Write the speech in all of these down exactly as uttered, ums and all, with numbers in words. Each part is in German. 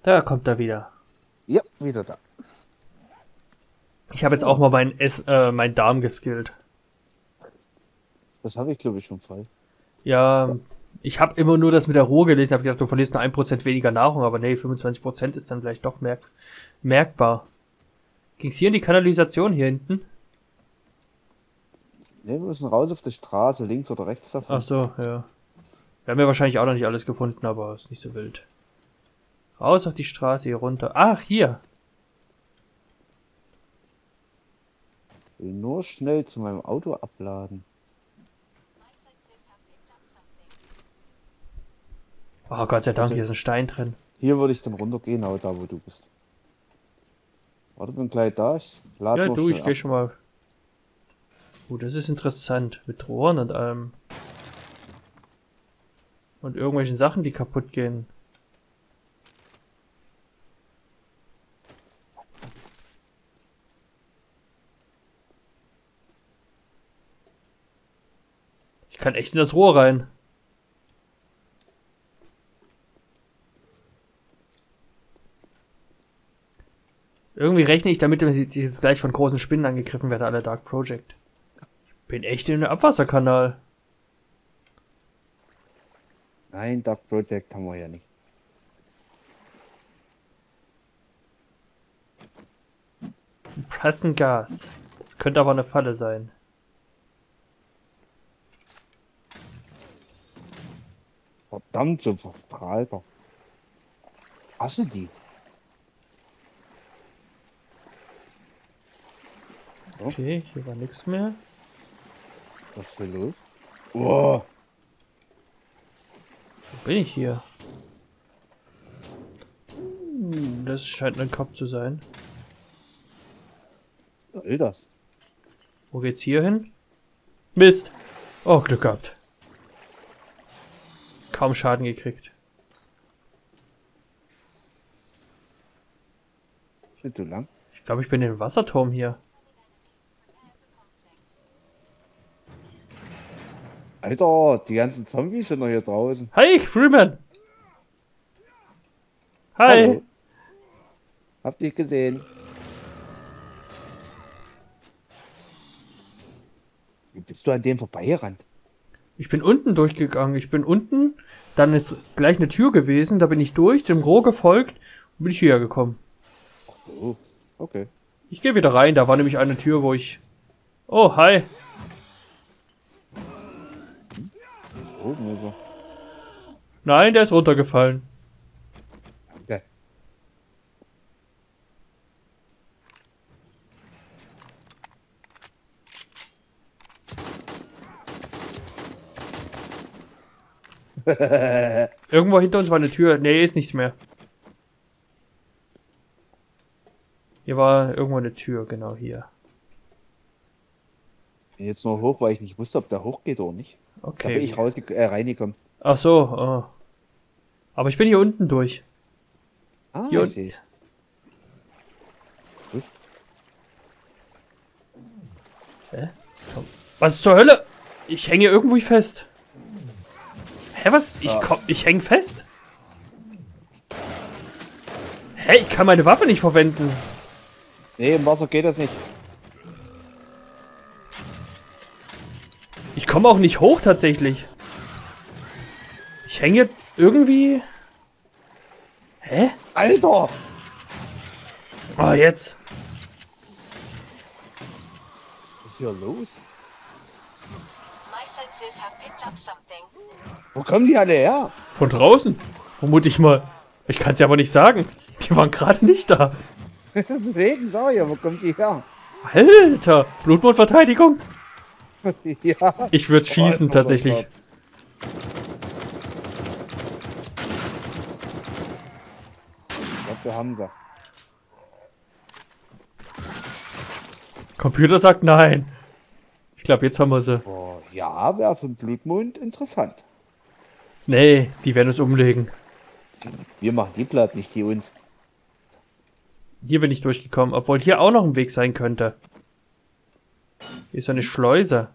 Da kommt er wieder. Ja, wieder da. Ich habe jetzt auch mal meinen äh, mein Darm geskillt. Das habe ich, glaube ich, schon voll. Ja, ich habe immer nur das mit der Ruhe gelesen, habe gedacht, du verlierst nur ein Prozent weniger Nahrung, aber nee, fünfundzwanzig Prozent ist dann vielleicht doch merk merkbar. Ging's hier in die Kanalisation hier hinten? Ne, wir müssen raus auf die Straße, links oder rechts davon. Ach so, ja. Wir haben ja wahrscheinlich auch noch nicht alles gefunden, aber ist nicht so wild. Raus auf die Straße hier runter. Ach, hier. Ich will nur schnell zu meinem Auto abladen. Oh Gott sei Dank, Also, hier ist ein Stein drin. hier würde ich dann runtergehen, genau da, wo du bist. Warte, bin gleich da. Ich lade Ja, nur du, schnell ich gehe ab. schon mal. Oh, das ist interessant. Mit Rohren und allem. Und irgendwelchen Sachen, die kaputt gehen. Ich kann echt in das Rohr rein. Irgendwie rechne ich damit, dass ich jetzt gleich von großen Spinnen angegriffen werde, alle Dark Project. Ich bin echt in einem Abwasserkanal. Nein, Dark Project haben wir ja nicht. Pressengas. Das könnte aber eine Falle sein. Verdammt, so verstrahlter. Hast du die? Okay, hier war nichts mehr. Was ist denn los? Oh, Wo bin ich hier? Hm, das scheint ein Kopf zu sein. was will das? Wo geht's hier hin? Mist! Oh, Glück gehabt. Kaum Schaden gekriegt. Nicht so lang. Ich glaube, ich bin im Wasserturm hier. Alter, die ganzen Zombies sind noch hier draußen. Hi, Freeman! Hi! Hallo. Habt ihr gesehen? Wie bist du an dem vorbeigerannt? Ich bin unten durchgegangen. Ich bin unten, dann ist gleich eine Tür gewesen, da bin ich durch, dem Rohr gefolgt und bin ich hierher gekommen. Oh, okay. Ich gehe wieder rein, da war nämlich eine Tür, wo ich... Oh, hi! Oben ist er. Nein, der ist runtergefallen. Okay. Irgendwo hinter uns war eine Tür. Nee, ist nichts mehr. Hier war irgendwo eine Tür, genau hier. Bin jetzt nur hoch, weil ich nicht wusste, ob der hochgeht oder nicht. Da Okay. bin ich raus, äh, reingekommen. Ach so, oh. Aber ich bin hier unten durch. Ah, Hier ich unten. sehe. Gut. Hä? Komm. Was zur Hölle? Ich hänge irgendwie fest. Hä, was? Ich, Ah. komm, ich hänge fest? Hä, ich kann meine Waffe nicht verwenden. Nee, im Wasser geht das nicht. Ich komme auch nicht hoch tatsächlich. Ich hänge irgendwie... Hä? Alter! Oh, jetzt. Was ist hier los? My senses have picked up something. Wo kommen die alle her? Von draußen. Vermute ich mal. Ich kann es ja aber nicht sagen. Die waren gerade nicht da. Deswegen sag ich ja, wo kommt die her? Alter. Blutmondverteidigung. Ja. Ich würde schießen Oh, tatsächlich. Gott. Ich glaube, wir haben sie. Computer sagt nein. Ich glaube, jetzt haben wir sie. Oh, ja, wäre für den Blutmond interessant. Nee, die werden uns umlegen. Wir machen die platt, nicht die uns. Hier bin ich durchgekommen, obwohl hier auch noch ein Weg sein könnte. Hier ist eine Schleuse.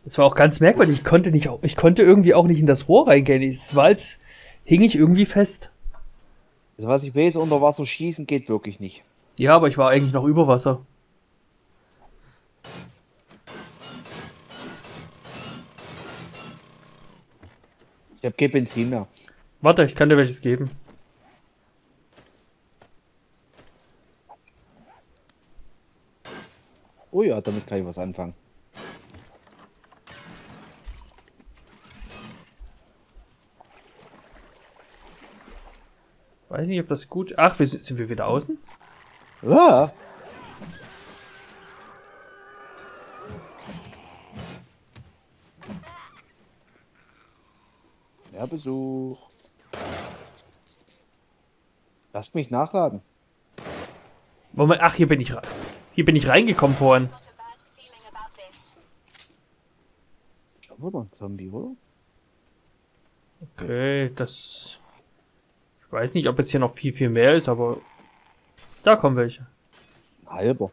Das war auch ganz merkwürdig. Ich konnte nicht, ich konnte irgendwie auch nicht in das Rohr reingehen. Es war als hing ich irgendwie fest. Also was ich weiß, unter Wasser schießen geht wirklich nicht. Ja, aber ich war eigentlich noch über Wasser. Ich habe kein Benzin mehr. Warte, ich kann dir welches geben. Oh ja, damit kann ich was anfangen. Weiß nicht, ob das gut... Ach, wir sind, sind wir wieder außen? Ah! Ja, Besuch. Lasst mich nachladen. Moment, ach, hier bin ich rein. Hier bin ich reingekommen vorhin. Not a bad feeling about this. Da war doch ein Zombie, oder? Okay, das... Ich weiß nicht, ob jetzt hier noch viel, viel mehr ist, aber... Da kommen welche. Ein halber.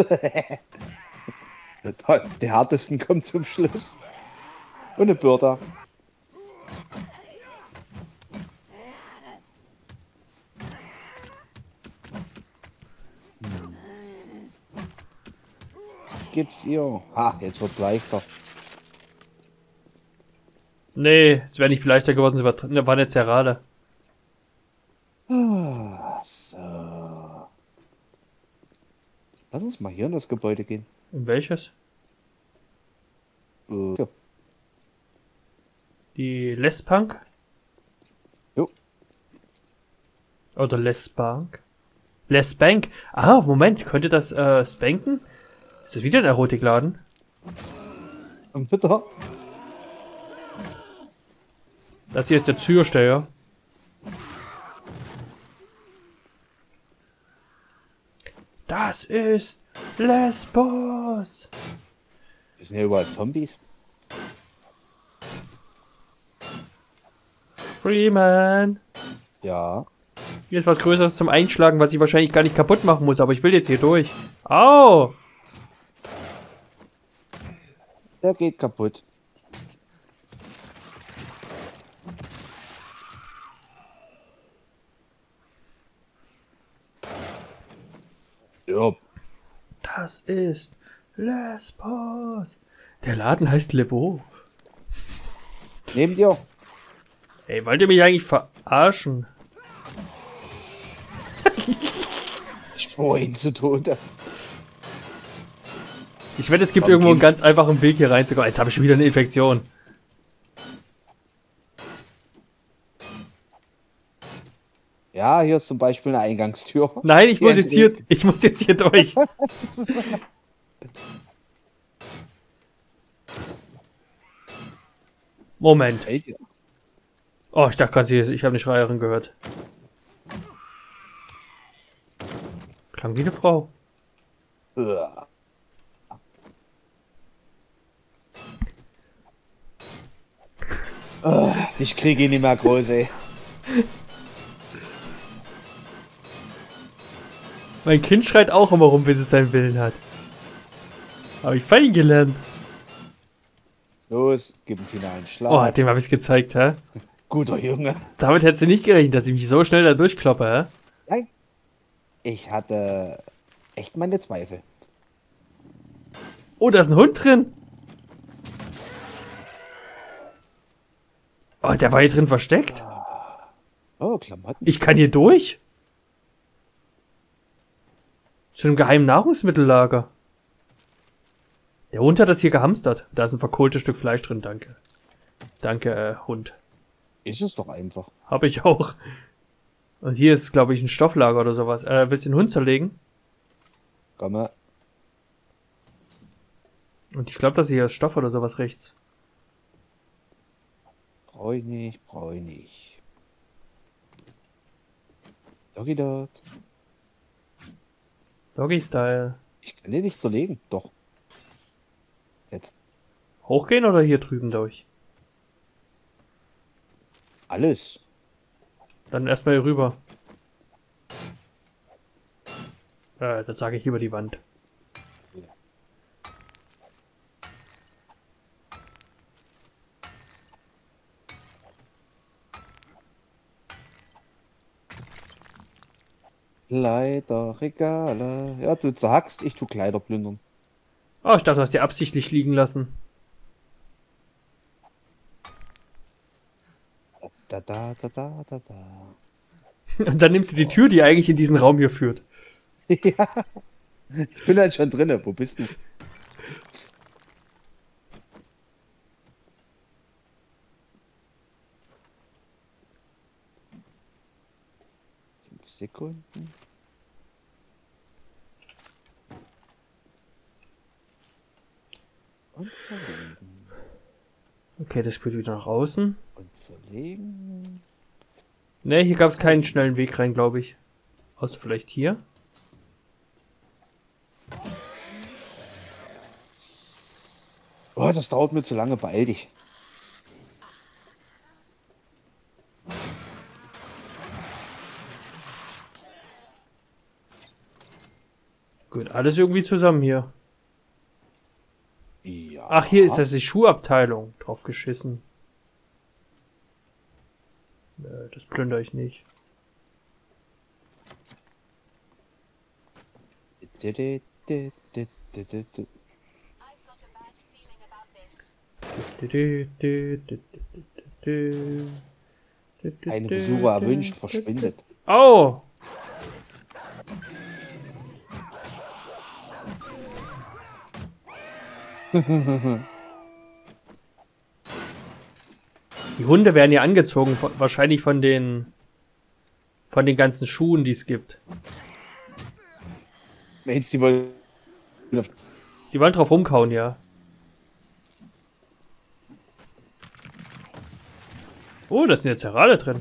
Der härtesten kommt zum Schluss. Und eine Bürda. Hm. Gibt's ihr? Ha, jetzt wird's leichter. Nee, es wäre nicht leichter geworden, sie war, ne, war eine Zerrade. Ah, so. Lass uns mal hier in das Gebäude gehen. In welches? Äh, ja. Die Lesbank? Jo. Oder Lesbank? Lesbank? Ah, Moment, könnte das äh, spanken? Ist das wieder ein Erotikladen? Und bitte. Das hier ist der Türsteher. Das ist Lesbos. Wir sind ja überall Zombies. Freeman. Ja. Hier ist was Größeres zum Einschlagen, was ich wahrscheinlich gar nicht kaputt machen muss, aber ich will jetzt hier durch. Au! Der geht kaputt. Ja. Das ist Lesbos. Der Laden heißt Lebo. Neben dir. Ey, wollt ihr mich eigentlich verarschen? Ich schwor ihn zu Tode. Ich wette, es gibt Warum irgendwo einen gehen- ganz einfachen Weg hier reinzukommen. Jetzt habe ich schon wieder eine Infektion. Ja, hier ist zum Beispiel eine Eingangstür. Nein, ich Die muss jetzt hier, entdeckt. ich muss jetzt hier durch. Moment. Hey, Oh, ich dachte gerade, ich habe eine Schreierin gehört. Klang wie eine Frau. Uah. Ah, ich kriege ihn nicht mehr groß, ey. Mein Kind schreit auch immer rum, bis es seinen Willen hat. Habe ich fein gelernt. Los, gib ihm finalen Schlag. Oh, dem habe ich es gezeigt, hä? Guter Junge. Damit hättest du nicht gerechnet, dass ich mich so schnell da durchkloppe, hä? Nein. Ich hatte echt meine Zweifel. Oh, da ist ein Hund drin. Oh, der war hier drin versteckt. Oh, Klamotten. Ich kann hier durch. Zu einem geheimen Nahrungsmittellager. Der Hund hat das hier gehamstert. Da ist ein verkohltes Stück Fleisch drin, danke. Danke, äh, Hund. Ist es doch einfach. Habe ich auch. Und hier ist, glaube ich, ein Stofflager oder sowas. Äh, willst du den Hund zerlegen? Komm mal. Und ich glaube, das hier ist Stoff oder sowas rechts. Brauch ich nicht, brauch ich nicht. Doggy Dog. Doggy-Style. Ich kann den nicht zerlegen. Doch. Jetzt. Hochgehen oder hier drüben durch? Alles. Dann erstmal hier rüber. Äh, dann sage ich über die Wand. Kleider, Regale. Ja, du sagst, ich tu Kleider plündern. Oh, ich dachte, du hast die absichtlich liegen lassen. Da, da, da, da, da, da. Und dann nimmst du die Tür, die eigentlich in diesen Raum hier führt. Ja, ich bin halt schon drinne. Wo bist du? Fünf Sekunden. Und zerlegen. Okay, das spielt wieder nach außen. Und zerlegen. Ne, hier gab es keinen schnellen Weg rein, glaube ich. Außer vielleicht hier. Oh, das dauert mir zu lange. Beeil dich. Gut, alles irgendwie zusammen hier. Ja. Ach, hier ist das die Schuhabteilung. Drauf geschissen. Nö, das plündere ich nicht. Di- di- di- di- di- di- di. I've got a bad feeling about this. Eine Besucher erwünscht, verschwindet. Oh! Die Hunde werden ja angezogen, von, wahrscheinlich von den von den ganzen Schuhen, die es gibt. Meinst du, die wollen... Die wollen drauf rumkauen, ja. Oh, da sind jetzt Zerale drin.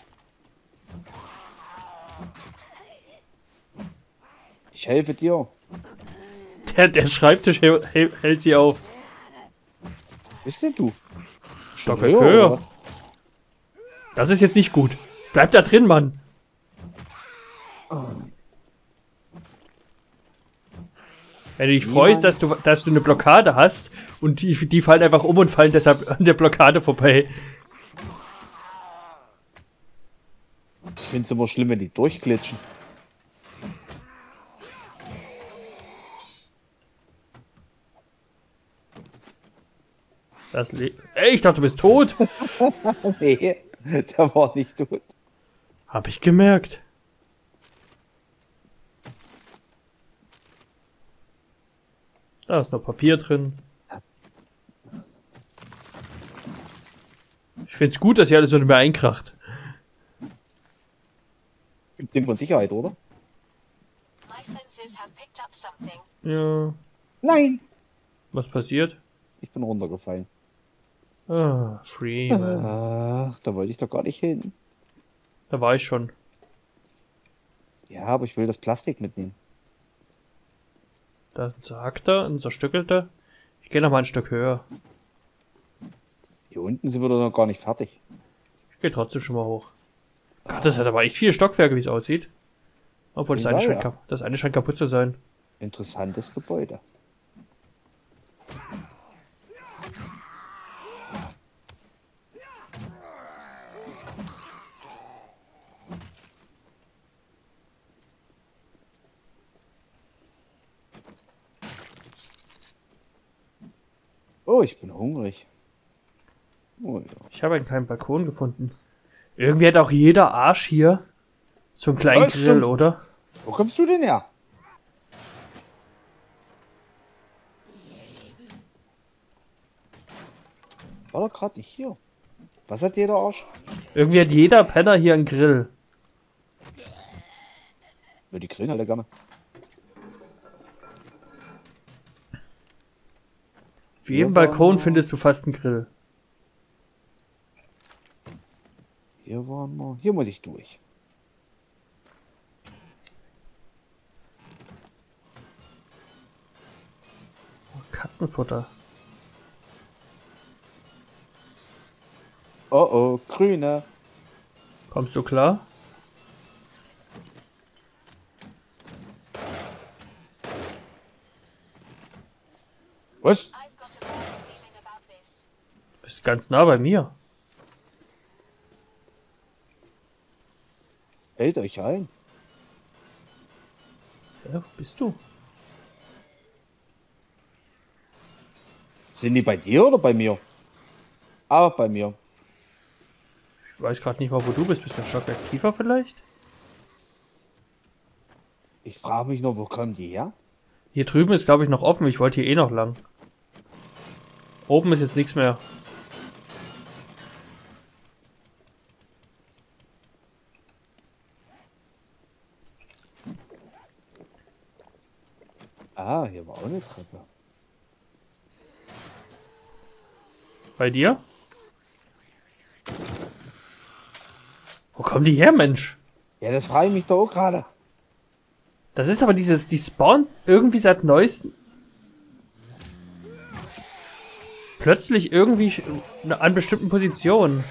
Ich helfe dir. Der, der Schreibtisch hält, hält sie auf. Bist denn du? Stockwerk Höher, höher. oder? Das ist jetzt nicht gut. Bleib da drin, Mann. Wenn du dich freust, dass du, dass du eine Blockade hast und die, die fallen einfach um und fallen deshalb an der Blockade vorbei. Ich finde es immer schlimm, wenn die durchglitschen. Das Le Ey, ich dachte, du bist tot. Nee, der war nicht tot. Hab ich gemerkt. Da ist noch Papier drin. Ich find's gut, dass hier alles so nicht mehr einkracht. Ding von Sicherheit, oder? My senses have picked up something. Ja. Nein! Was passiert? Ich bin runtergefallen. Ah, Freeman. Ach, da wollte ich doch gar nicht hin. Da war ich schon. Ja, aber ich will das Plastik mitnehmen. Da ist ein zerhackter, ein zerstückelter. Ich gehe noch mal ein Stück höher. Hier unten sind wir doch noch gar nicht fertig. Ich gehe trotzdem schon mal hoch. Gott, das hat aber echt viele Stockwerke, wie es aussieht. Obwohl das Ja, eine, scheint ja. kap- das eine scheint kaputt zu sein. Interessantes Gebäude. Oh, ich bin hungrig. Oh, ja. Ich habe einen kleinen Balkon gefunden. Irgendwie hat auch jeder Arsch hier so einen kleinen Was? Grill, oder? Wo kommst du denn her? War doch gerade nicht hier. Was hat jeder Arsch? Irgendwie hat jeder Penner hier einen Grill. Ja, die grillen alle gerne. Auf jedem Hier waren Balkon wir. findest du fast einen Grill. Hier waren wir. Hier muss ich durch. Katzenfutter. Oh oh, grüne. Kommst du klar? Was? I've got a bad feeling about this. Bist ganz nah bei mir. Hält euch ein. Ja, wo bist du? Sind die bei dir oder bei mir? Aber bei mir. Ich weiß gerade nicht mal, wo du bist. Bist du ein Stockwerk tiefer vielleicht? Ich frage mich nur, wo kommen die her? Hier drüben ist, glaube ich, noch offen. Ich wollte hier eh noch lang. Oben ist jetzt nichts mehr. Ah, hier war auch eine Treppe. Bei dir? Wo kommen die her, Mensch? Ja, das frage ich mich doch auch gerade. Das ist aber dieses, die spawnen irgendwie seit neuestem plötzlich irgendwie sch- an bestimmten Positionen.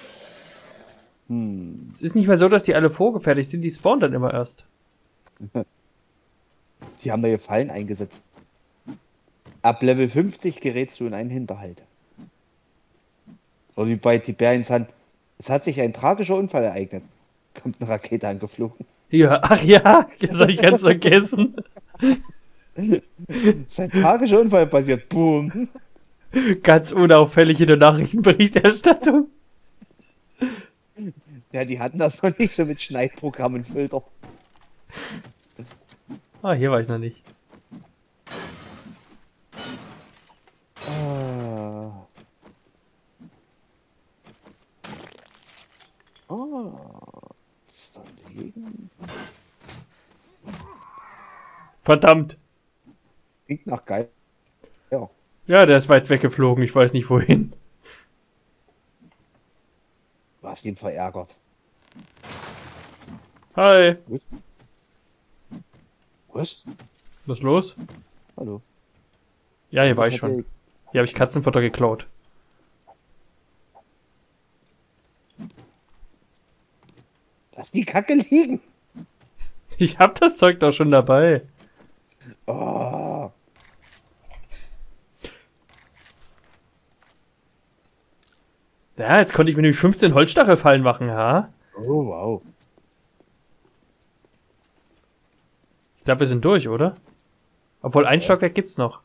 Hm. Es ist nicht mehr so, dass die alle vorgefertigt sind, die spawnen dann immer erst. Die haben neue Fallen eingesetzt. Ab Level fünfzig gerätst du in einen Hinterhalt. Oder wie bei Tiberians Hand. Es hat sich ein tragischer Unfall ereignet. Kommt eine Rakete angeflogen. Ja, ach ja, das hab ich ganz vergessen. Es ist ein tragischer Unfall passiert. Boom. Ganz unauffällig in der Nachrichtenberichterstattung. Ja, die hatten das noch nicht so mit Schneidprogrammen Filter. Ah, hier war ich noch nicht. Ah. Ah. Was ist da liegen? Verdammt. Klingt nach geil. Ja. Ja, der ist weit weggeflogen, ich weiß nicht wohin. Du hast ihn verärgert. Hi. Was? Was ist los? Hallo. Ja, hier war Was ich hat schon. der- Hier habe ich Katzenfutter geklaut. Lass die Kacke liegen. Ich hab das Zeug doch schon dabei. Oh. Ja, jetzt konnte ich mir nämlich fünfzehn Holzstachelfallen machen, ha? Oh, wow. Ich glaube, wir sind durch, oder? Obwohl, ein Stockwerk gibt's noch.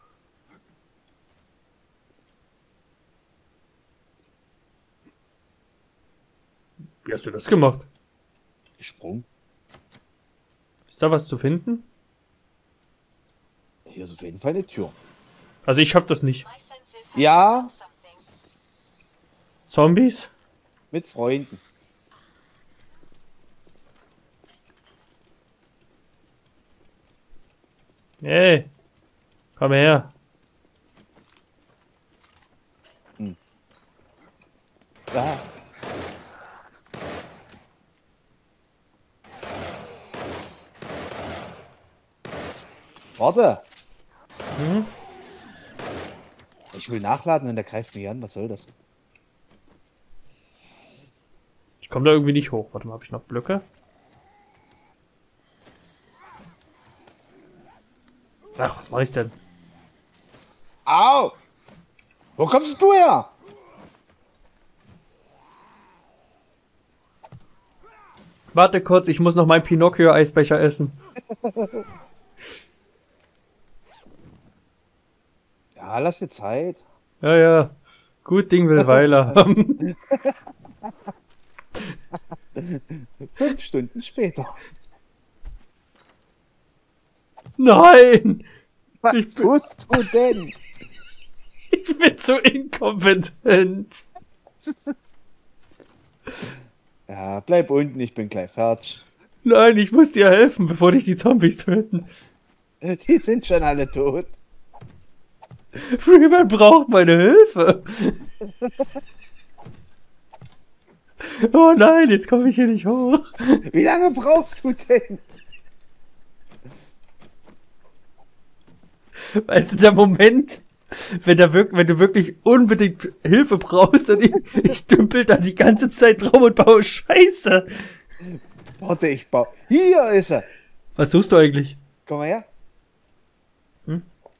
Wie hast du das gemacht? Gesprungen. Ist da was zu finden? Hier ist auf jeden Fall eine Tür. Also ich schaff das nicht. My senses have Ja, something. Zombies? mit Freunden. Hey, komm her. Ja. Warte. Hm? Ich will nachladen und der greift mich an. Was soll das? Ich komme da irgendwie nicht hoch. Warte mal, habe ich noch Blöcke? Ach, was mache ich denn? Au! Wo kommst du her? Warte kurz, ich muss noch meinen Pinocchio-Eisbecher essen. Ja, lass dir Zeit. Ja, ja. Gut Ding will Weiler haben. Fünf Stunden später. Nein! Was Ich bin- tust du denn? Ich bin so inkompetent. Ja, bleib unten, ich bin gleich fertig. Nein, ich muss dir helfen, bevor dich die Zombies töten. Die sind schon alle tot. Freeman braucht meine Hilfe. Oh nein, jetzt komme ich hier nicht hoch. Wie lange brauchst du denn? Weißt du, der Moment, wenn, der wirk wenn du wirklich unbedingt Hilfe brauchst und ich, ich dümpel da die ganze Zeit rum und baue Scheiße. Warte, ich baue. Hier ist er. Was suchst du eigentlich? Komm mal her. Hm?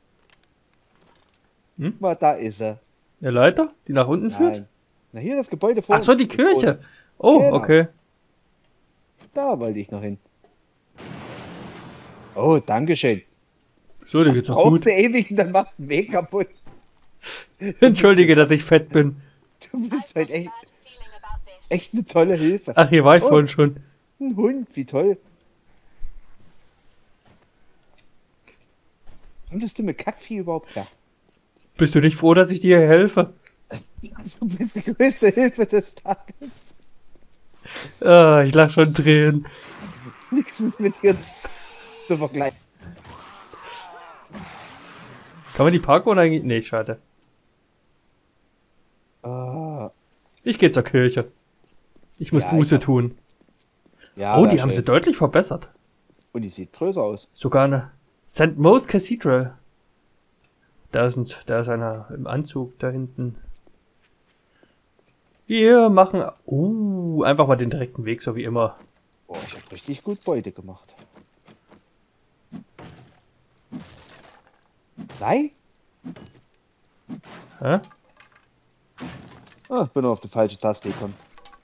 Hm? Guck mal, da ist er. Eine Leiter, die nach unten führt? Nein. Na, hier das Gebäude vor Ach so, uns. die Kirche. Oh, Genau. okay. Da wollte ich noch hin. Oh, dankeschön. So, dir geht's auch Brauchst gut. du ewig und dann machst du den Weg kaputt. Entschuldige, dass ich fett bin. Du bist halt echt, Bad feeling about this. echt eine tolle Hilfe. Ach, hier war ich Oh. vorhin schon. Ein Hund, wie toll. Kommst du mit Kackvieh überhaupt her? Bist du nicht froh, dass ich dir helfe? Du bist die größte Hilfe des Tages. Ah, ich lach schon Tränen. Nichts ist mit dir zu vergleichen. Kann man die Parkour eigentlich... Nee, schade. Ah, Ich gehe zur Kirche. Ich muss Ja, Buße ich hab- tun. ja, Oh, wär die haben schön. sie deutlich verbessert. Und die sieht größer aus. Sogar eine Sankt Mo's Cathedral. Da ist, ein, da ist einer im Anzug da hinten. Wir machen... Uh, einfach mal den direkten Weg, so wie immer. Oh, ich hab richtig gut Beute gemacht. Nein? Hä? Ah, bin auf die falsche Taste gekommen.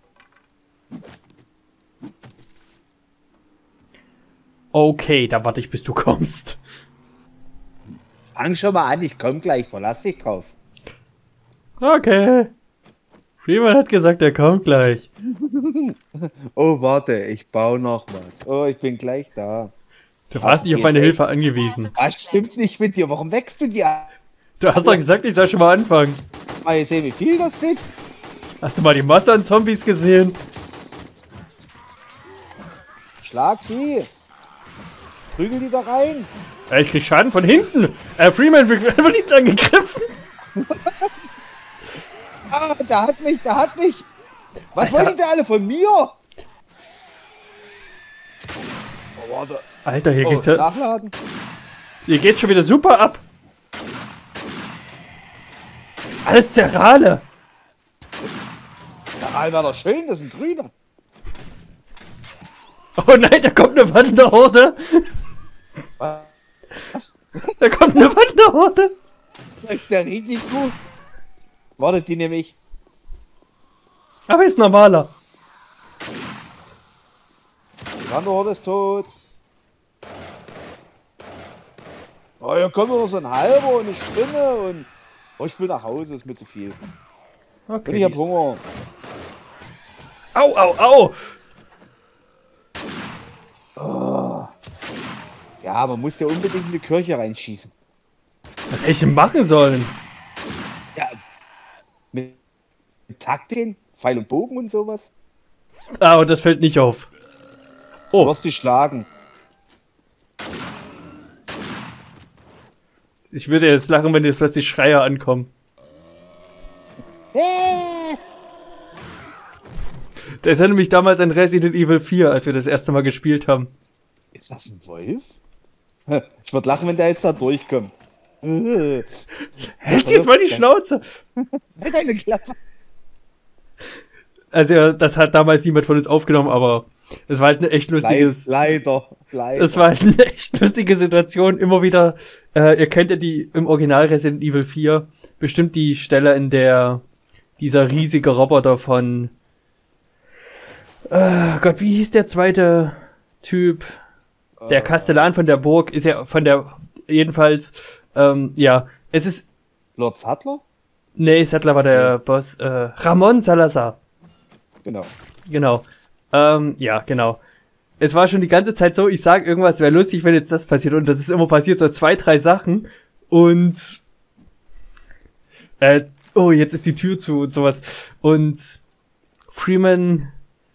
Okay, da warte ich, bis du kommst. Fang schon mal an, ich komm gleich, verlass dich drauf. Okay. Freeman hat gesagt, er kommt gleich. Oh, warte, ich baue noch was. Oh, ich bin gleich da. Du warst nicht auf geht's meine echt? Hilfe angewiesen. Was stimmt nicht mit dir? Warum wächst du dir? Du hast doch gesagt, ich soll schon mal anfangen. Mal sehen, wie viel das sind. Hast du mal die Masse an Zombies gesehen? Schlag sie. Prügel die da rein. Äh, Ich krieg Schaden von hinten. Äh, Freeman wird einfach nicht angegriffen. Ah, der hat mich, der hat mich. Was Alter. wollen die denn alle von mir? Oh, warte. Alter, hier Oh, geht's, ja, nachladen. hier geht's schon wieder super ab. Alles Zerrale. Der Aal war doch schön, das ist ein grüner. Oh nein, da kommt eine Wanderhorde. Was? Da kommt eine Wanderhorde. Das ist der richtig gut. Warte, die nehme ich. Aber ist normaler. Die Wanderhorde ist tot. Oh, hier kommt noch so ein halber und eine Spinne und... Oh, ich will nach Hause, ist mir zu viel. Und Okay. ich hab Hunger. Au, au, au. Ja, man muss ja unbedingt in die Kirche reinschießen. Was hätte ich denn machen sollen? Ja, mit, mit Taktik, Pfeil und Bogen und sowas. Ah, und das fällt nicht auf. Du Oh, wirst dich schlagen. ich würde jetzt lachen, wenn jetzt plötzlich Schreier ankommen. Äh, Das erinnert mich damals an Resident Evil vier, als wir das erste Mal gespielt haben. Ist das ein Wolf? Ich würde lachen, wenn der jetzt da durchkommt. Äh, Halt jetzt mal die Schnauze! Halt deine Klappe. Also, ja, das hat damals niemand von uns aufgenommen, aber es war halt ein echt lustiges... Leider, leider. Es war halt eine echt lustige Situation. Immer wieder, äh, ihr kennt ja die im Original Resident Evil vier, bestimmt die Stelle, in der dieser riesige Roboter von... Äh, Gott, wie hieß der zweite Typ? Der Kastellan von der Burg ist ja von der... Jedenfalls, ähm, ja, es ist... Lord Sattler? Nee, Sattler war der Boss. Äh, Ramon Salazar. Genau. Genau. Ähm, ja, genau. Es war schon die ganze Zeit so, ich sag irgendwas, wäre lustig, wenn jetzt das passiert. Und das ist immer passiert, so zwei, drei Sachen. Und äh, oh, jetzt ist die Tür zu und sowas. Und Freeman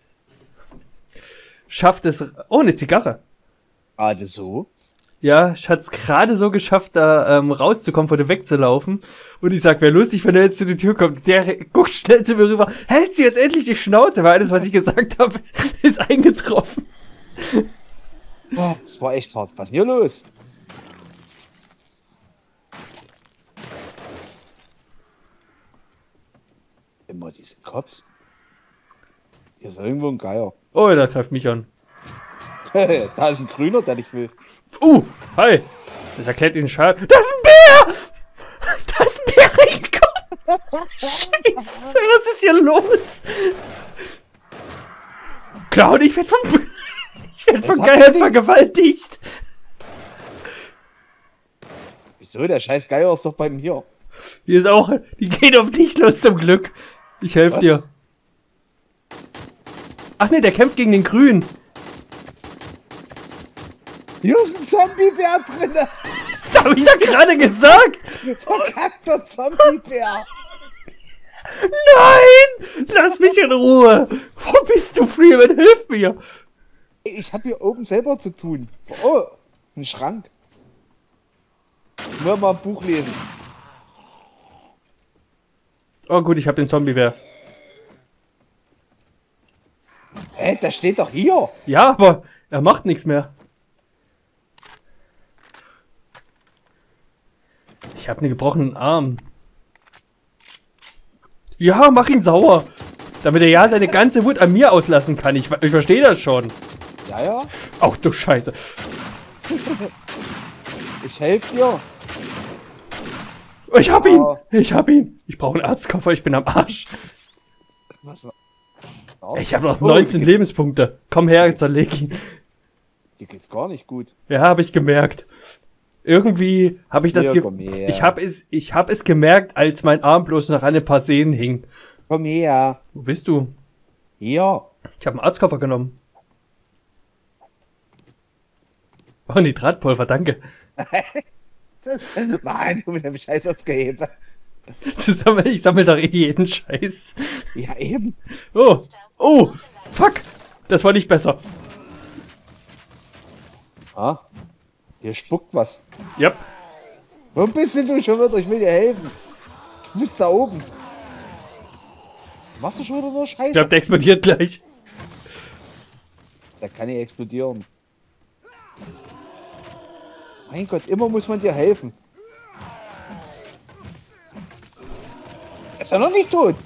schafft es. Oh, eine Zigarre. Gerade so. Ja, ich hat's gerade so geschafft, da ähm, rauszukommen, von dem wegzulaufen. Und ich sag, wäre lustig, wenn er jetzt zu der Tür kommt. Der guckt schnell zu mir rüber. Hält sie jetzt endlich die Schnauze, weil alles, was ich gesagt habe, ist, ist eingetroffen. Boah, das war echt hart. Was ist denn hier los? Immer diese Cops. Hier ist irgendwo ein Geier. Oh, der greift mich an. Da ist ein Grüner, der nicht will. Uh, hi. Das erklärt den Schaden. Das ist ein Bär! Das ist ein Bär reingekommen! Scheiße, was ist hier los? Klar, und ich werd von, ich werd von Was hat Geiern die? vergewaltigt. Wieso? Der scheiß Geier ist doch bei mir. Hier ist auch, die gehen auf dich los zum Glück. Ich helfe Was? dir. Ach nee, der kämpft gegen den Grünen. Hier ist ein Zombie-Bär drin. Das hab ich ja gerade gesagt. Verkackter Zombie-Bär. Nein! Lass mich in Ruhe. Wo bist du, Freeman? Hilf mir. Ich habe hier oben selber zu tun. Oh, ein Schrank. Nur mal ein Buch lesen. Oh gut, ich habe den Zombie-Bär. Hä, der steht doch hier. Ja, aber er macht nichts mehr. Ich habe einen gebrochenen Arm. Ja, mach ihn sauer. Damit er ja seine ganze Wut an mir auslassen kann. Ich, ich verstehe das schon. Ja, ja. Ach du Scheiße. Ich helfe dir. Ich hab ihn. Ah. Ich hab ihn. Ich brauche einen Arztkoffer. Ich bin am Arsch. Was? Ich habe noch Oh, neunzehn dir, Lebenspunkte. Komm her, zerleg ihn. dir geht's gar nicht gut. Ja, habe ich gemerkt. Irgendwie habe ich das Hier, ge komm her. ich habe es ich habe es gemerkt, als mein Arm bloß noch an ein paar Sehnen hing. Komm her. Wo bist du? Hier. Ich habe einen Arztkoffer genommen. Oh, Nitratpulver, danke. Nein, du mit dem Scheiß ausgeheben. Du sammel, ich sammel doch eh jeden Scheiß. Ja, eben. Oh, oh, fuck. Das war nicht besser. Ah, hier spuckt was. Yep. Wo bist denn du schon wieder? Ich will dir helfen. Du bist da oben. Machst du schon wieder nur Scheiße? Ich glaube, der explodiert gleich. Der kann nicht explodieren. Mein Gott, immer muss man dir helfen. Ist er noch nicht tot?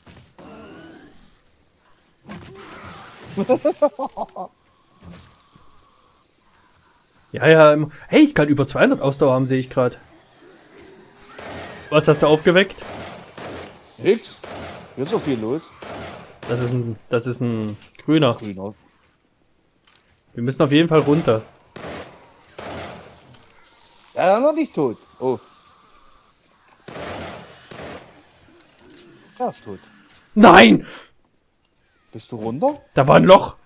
Ja, ja. im- Hey, ich kann über zweihundert Ausdauer haben, sehe ich gerade. Was hast du aufgeweckt? Nix. Hier ist so viel los. Das ist ein, das ist ein grüner. Grüner. Wir müssen auf jeden Fall runter. Er ist noch nicht tot. Oh. Er ist tot. Nein! Bist du runter? Da war ein Loch.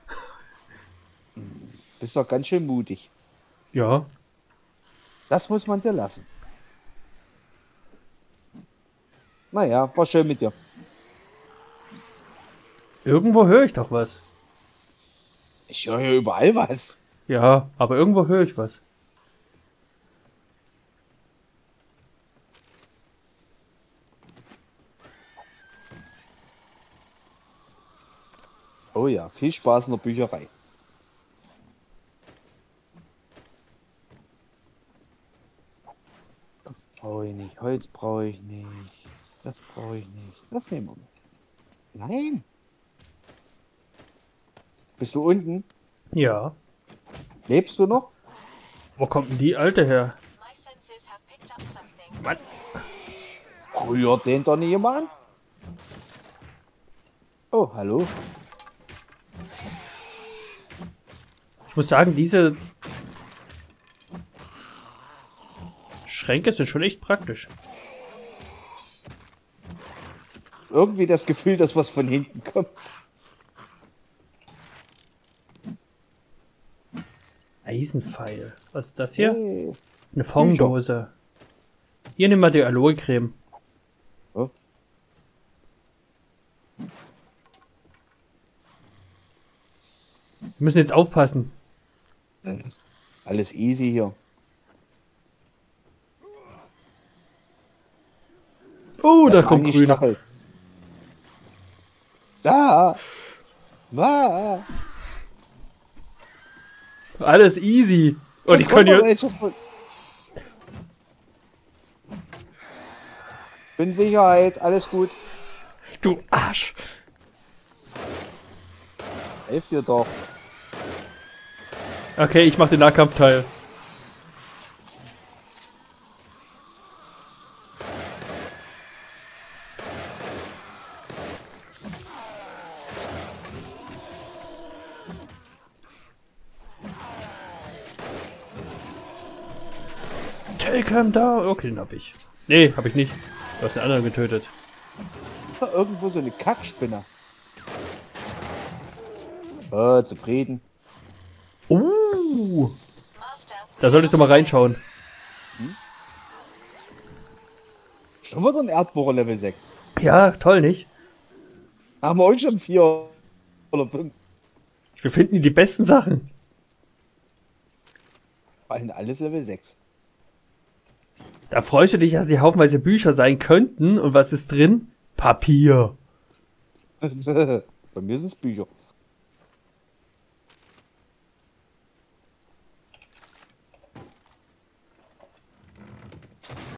Bist doch ganz schön mutig. Ja. Das muss man dir lassen. Naja, war schön mit dir. Irgendwo höre ich doch was. Ich höre hier überall was. Ja, aber irgendwo höre ich was. Oh ja, viel Spaß in der Bücherei. Das brauche ich nicht, Holz brauche ich nicht, das brauche ich nicht, das nehmen wir mit. Nein. Bist du unten? Ja. Lebst du noch? Wo kommt denn die Alte her? My senses have picked up something. Mann. Rührt den doch nicht jemand? Oh, hallo. Ich muss sagen, diese Schränke sind schon echt praktisch. Irgendwie das Gefühl, dass was von hinten kommt. Eisenpfeil. Was ist das hier? Hey. Eine Fonddose. Hier nimm mal die Aloe-Creme. Oh. Wir müssen jetzt aufpassen. Alles easy hier. Oh, da Der kommt Mann grüner. geschnachelt. Da. Da. Alles easy. Und ich Kommt kann noch hier... welche von- Bin Sicherheit, alles gut. Du Arsch. Helft dir doch. Okay, ich mach den Nahkampfteil. Take him down. Okay, den hab ich. Nee, hab ich nicht. Du hast den anderen getötet. Ist da irgendwo so eine Kackspinne? Oh, zufrieden. Uh, Master. da solltest du mal reinschauen. Schon wieder ein Erdbohrer Level sechs. Ja, toll, nicht? Haben wir euch schon vier oder fünf? Wir finden die besten Sachen. Waren alles Level sechs. Da freust du dich, dass die haufenweise Bücher sein könnten. Und was ist drin? Papier. Bei mir sind es Bücher.